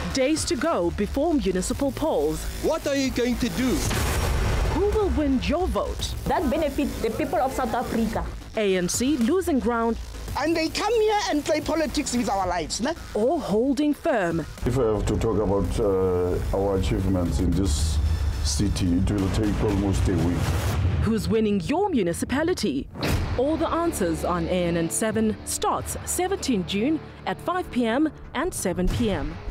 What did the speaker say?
Days to go before municipal polls. What are you going to do? Who will win your vote? That benefits the people of South Africa. ANC losing ground And they come here and play politics with our lives. Ne? or holding firm? If I have to talk about our achievements in this city, it will take almost a week. Who's winning your municipality? All the answers on ANN7 starts 17 June at 5 p.m. and 7 p.m.